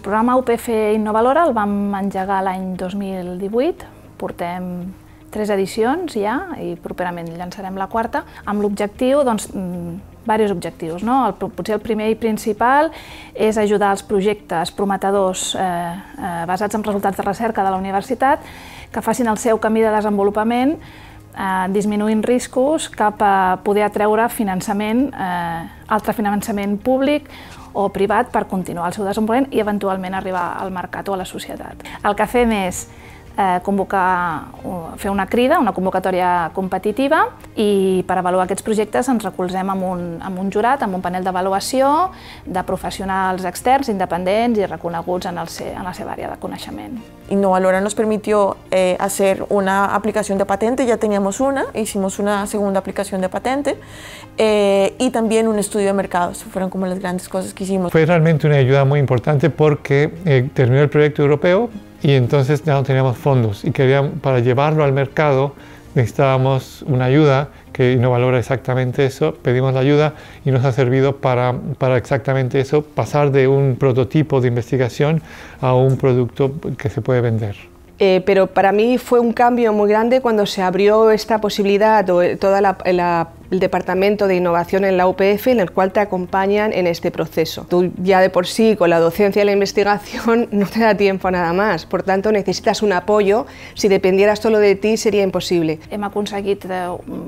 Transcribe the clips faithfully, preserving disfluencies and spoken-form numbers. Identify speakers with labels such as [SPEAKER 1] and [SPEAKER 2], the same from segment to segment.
[SPEAKER 1] programa U P F Innovalora el vam engegar l'any dos mil divuit, portem tres edicions ja i properament llançarem la quarta, amb l'objectiu, doncs, diversos objectius, no? El, potser el primer i principal és ajudar els projectes prometedors eh, eh, basats en resultats de recerca de la universitat que facin el seu camí de desenvolupament eh, disminuint riscos cap a poder atreure finançament, eh, altre finançament públic o privat per continuar el seu desenvolupament i eventualment arribar al mercat o a la societat. El que fem és eh, convocar, fer una crida, una convocatòria competitiva i per avaluar aquests projectes ens recolzem amb un, amb un jurat, amb un panel d'avaluació de professionals externs, independents i reconeguts en, el, en la seva àrea de coneixement.
[SPEAKER 2] Innovalora nos permitió eh, hacer una aplicación de patente, ya teníamos una, hicimos una segunda aplicación de patente eh, y también un estudio de mercado. Esas fueron como las grandes cosas que hicimos.
[SPEAKER 3] Fue realmente una ayuda muy importante porque eh, terminó el proyecto europeo y entonces ya no teníamos fondos y queríamos, para llevarlo al mercado necesitábamos una ayuda que Innovalora exactamente eso, pedimos la ayuda y nos ha servido para, para exactamente eso, pasar de un prototipo de investigación a un producto que se puede vender.
[SPEAKER 4] Eh, pero para mí fue un cambio muy grande cuando se abrió esta posibilidad, o todo el departamento de innovación en la U P F, en el cual te acompañan en este proceso. Tú ya de por sí, con la docencia y la investigación, no te da tiempo a nada más, por tanto necesitas un apoyo. Si dependiera solo de ti sería imposible.
[SPEAKER 1] Hem aconseguit de,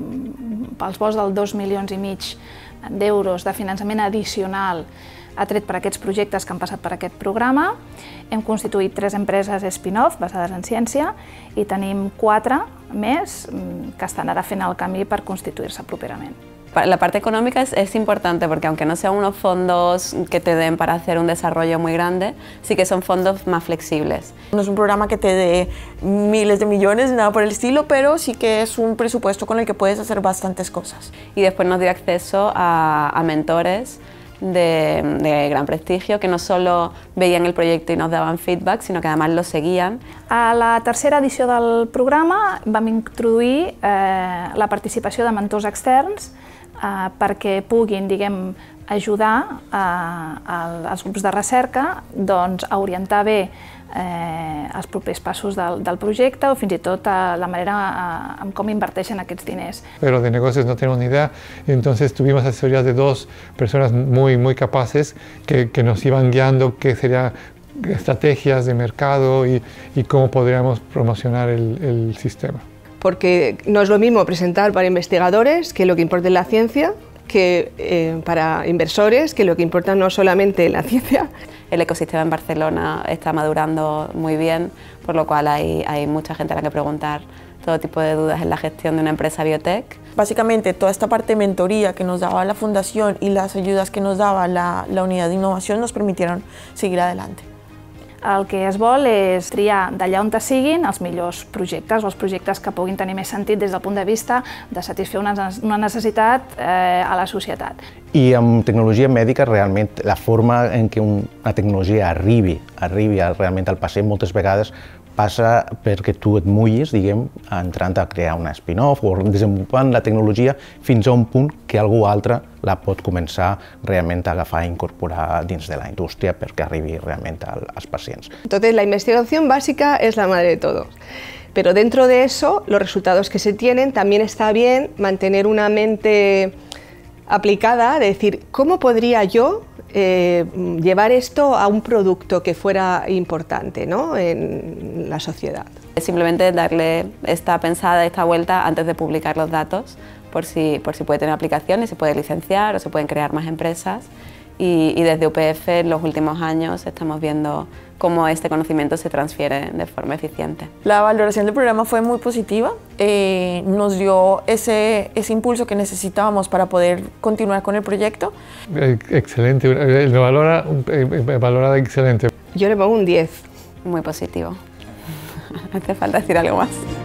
[SPEAKER 1] pels vols del dos milions i mig d'euros de finançament addicional atret per aquests projectes que han passat per aquest programa. Hem constituït tres empreses spin-off basades en ciència i tenim quatre més que estan ara fent el camí per constituir-se properament.
[SPEAKER 5] La parte económica es, es importante porque aunque no sean unos fondos que te den para hacer un desarrollo muy grande, sí que son fondos más flexibles.
[SPEAKER 2] No es un programa que te dé miles de millones, nada por el estilo, pero sí que es un presupuesto con el que puedes hacer bastantes cosas.
[SPEAKER 5] Y después nos dio acceso a, a mentores De, de gran prestigio, que no solo veían el proyecto y nos daban feedback, sino que además lo seguían.
[SPEAKER 1] A la tercera edició del programa vam introduir eh, la participació de mentors externs eh, perquè puguin, diguem, ajudar eh, als grups de recerca doncs, a orientar bé eh, els propers passos del, del projecte o fins i tot a la manera eh, en com inverteixen aquests diners.
[SPEAKER 3] Pero de negocios no tenemos ni idea, entonces tuvimos asesorías de dos personas muy, muy capaces que, que nos iban guiando qué serían estrategias de mercado y, y cómo podríamos promocionar el, el sistema.
[SPEAKER 4] Porque no es lo mismo presentar para investigadores, que lo que importa es la ciencia, que eh, para inversores, que lo que importa no solamente la ciencia.
[SPEAKER 5] El ecosistema en Barcelona está madurando muy bien, por lo cual hay, hay mucha gente a la que preguntar todo tipo de dudas en la gestión de una empresa biotech.
[SPEAKER 2] Básicamente toda esta parte de mentoría que nos daba la fundación y las ayudas que nos daba la, la unidad de innovación nos permitieron seguir adelante.
[SPEAKER 1] El que es vol és triar d'allà on te siguin els millors projectes o els projectes que puguin tenir més sentit des del punt de vista de satisfer una, una necessitat eh, a la societat.
[SPEAKER 6] I amb tecnologia mèdica realment la forma en què una tecnologia arribi, arribi realment al pacient moltes vegades passa perquè tu et mullis, diguem, entrant a crear una spin-off o desenvolupant la tecnologia fins a un punt que algú altre la pot començar realment a agafar i incorporar dins de la indústria perquè arribi realment als pacients.
[SPEAKER 4] Entonces, la investigación básica es la madre de todo. Pero dentro de eso, los resultados que se tienen, también está bien mantener una mente aplicada, de decir, ¿cómo podría yo Eh, llevar esto a un producto que fuera importante, ¿no?, en la sociedad?
[SPEAKER 5] Simplemente darle esta pensada, esta vuelta antes de publicar los datos, por si, por si puede tener aplicaciones, se puede licenciar o se pueden crear más empresas. Y, y desde U P F en los últimos años estamos viendo cómo este conocimiento se transfiere de forma eficiente.
[SPEAKER 2] La valoración del programa fue muy positiva, eh, nos dio ese, ese impulso que necesitábamos para poder continuar con el proyecto.
[SPEAKER 3] Excelente, lo valora, valorada excelente.
[SPEAKER 4] Yo le pongo un diez.
[SPEAKER 5] Muy positivo. No hace falta decir algo más.